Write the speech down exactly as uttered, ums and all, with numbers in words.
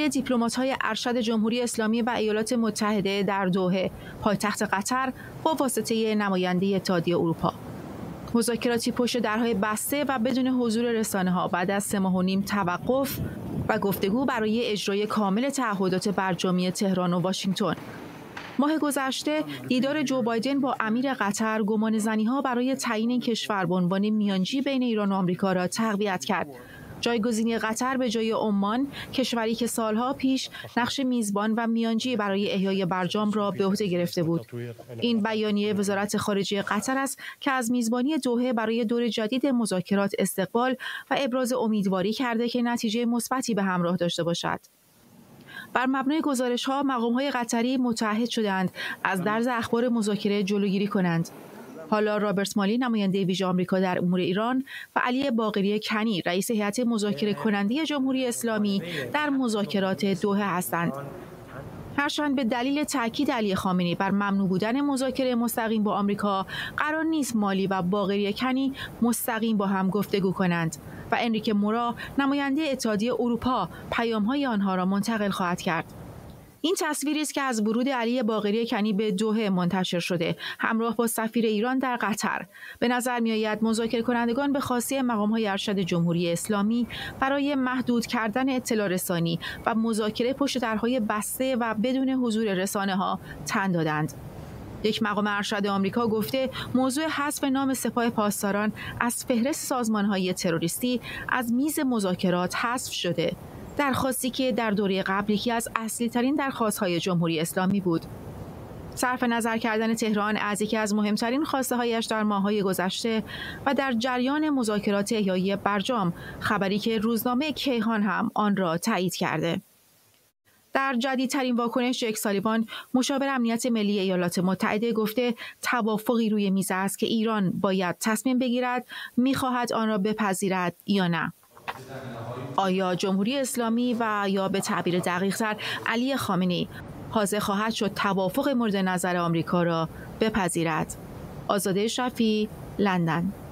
مذاکره دیپلمات‌های ارشد جمهوری اسلامی و ایالات متحده در دوحه، پایتخت قطر، با واسطه نماینده اتحادیه اروپا. مذاکراتی پشت درهای بسته و بدون حضور رسانه‌ها بعد از سه ماه و نیم توقف و گفتگو برای اجرای کامل تعهدات برجامی تهران و واشنگتن. ماه گذشته دیدار جو بایدن با امیر قطر گمانه‌زنی‌ها برای تعیین کشور به عنوان میانجی بین ایران و آمریکا را تقویت کرد. جایگزینی قطر به جای عمان، کشوری که سالها پیش نقش میزبان و میانجی برای احیای برجام را به عهده گرفته بود. این بیانیه وزارت خارجه قطر است که از میزبانی دوحه برای دور جدید مذاکرات استقبال و ابراز امیدواری کرده که نتیجه مثبتی به همراه داشته باشد. بر مبنای گزارش‌ها، مقام‌های قطری متعهد شدند از درز اخبار مذاکره جلوگیری کنند. حالا رابرت مالی، نماینده ویژه آمریکا در امور ایران، و علی باقری کنی، رئیس هیئت مذاکره کننده جمهوری اسلامی، در مذاکرات دوحه هستند. هرچند به دلیل تاکید علی خامنه‌ای بر ممنوع بودن مذاکره مستقیم با آمریکا، قرار نیست مالی و باقری کنی مستقیم با هم گفتگو کنند و انریکه مورا، نماینده اتحادیه اروپا، پیام‌های آنها را منتقل خواهد کرد. این تصویری است که از ورود علی باقری کنی به دوحه منتشر شده، همراه با سفیر ایران در قطر. به نظر می‌آید مذاکره کنندگان به خواسته مقام‌های ارشد جمهوری اسلامی برای محدود کردن اطلاع رسانی و مذاکره پشت درهای بسته و بدون حضور رسانه‌ها تن دادند. یک مقام ارشد آمریکا گفته موضوع حذف نام سپاه پاسداران از فهرست سازمان‌های تروریستی از میز مذاکرات حذف شده. درخواستی که در دوره قبل یکی از اصلی‌ترین درخواست‌های جمهوری اسلامی بود. صرف نظر کردن تهران از یکی از مهمترین خواسته‌هایش در ماه‌های گذشته و در جریان مذاکرات احیای برجام، خبری که روزنامه کیهان هم آن را تایید کرده. در جدیدترین واکنش، جک سالیوان، مشاور امنیت ملی ایالات متحده، گفته توافقی روی میز است که ایران باید تصمیم بگیرد می‌خواهد آن را بپذیرد یا نه. آیا جمهوری اسلامی و یا به تعبیر دقیق‌تر علی خامنه‌ای حاضر خواهد شد توافق مورد نظر آمریکا را بپذیرد؟ آزاده شفیع، لندن.